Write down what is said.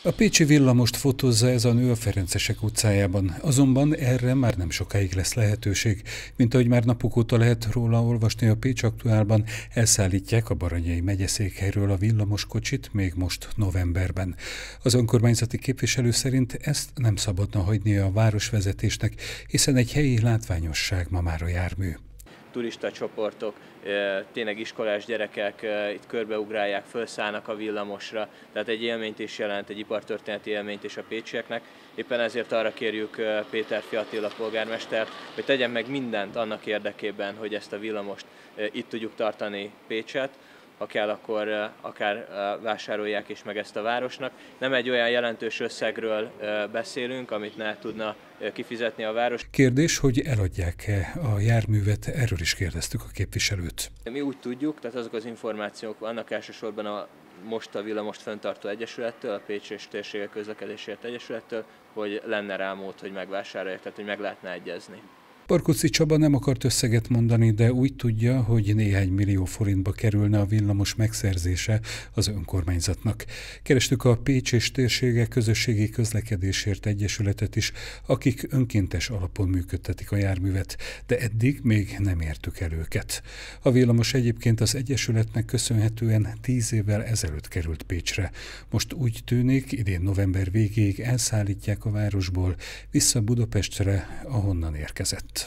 A pécsi villamost fotózza ez a nő a Ferencesek utcájában, azonban erre már nem sokáig lesz lehetőség. Mint ahogy már napok óta lehet róla olvasni a Pécs Aktuálban, elszállítják a Baranyai megyeszékhelyről a villamoskocsit még most novemberben. Az önkormányzati képviselő szerint ezt nem szabadna hagynia a városvezetésnek, hiszen egy helyi látványosság ma már a jármű. Turista csoportok, tényleg iskolás gyerekek itt körbeugrálják, felszállnak a villamosra, tehát egy élményt is jelent, egy ipartörténeti élményt is a pécsieknek. Éppen ezért arra kérjük Péterfi Attila polgármestert, hogy tegyen meg mindent annak érdekében, hogy ezt a villamost itt tudjuk tartani Pécset. Ha kell, akkor akár vásárolják is meg ezt a városnak. Nem egy olyan jelentős összegről beszélünk, amit ne tudna kifizetni a város. Kérdés, hogy eladják-e a járművet, erről is kérdeztük a képviselőt. Mi úgy tudjuk, tehát azok az információk vannak elsősorban a villamost fenntartó egyesülettől, a Pécs és Térségek Közlekedésért Egyesülettől, hogy lenne rá mód, hogy megvásárolják, tehát hogy meg lehetne egyezni. Barkóczy Csaba nem akart összeget mondani, de úgy tudja, hogy néhány millió forintba kerülne a villamos megszerzése az önkormányzatnak. Kerestük a Pécs és Térségek Közösségi Közlekedésért Egyesületet is, akik önkéntes alapon működtetik a járművet, de eddig még nem értük el őket. A villamos egyébként az Egyesületnek köszönhetően 10 évvel ezelőtt került Pécsre. Most úgy tűnik, idén november végéig elszállítják a városból vissza Budapestre, ahonnan érkezett.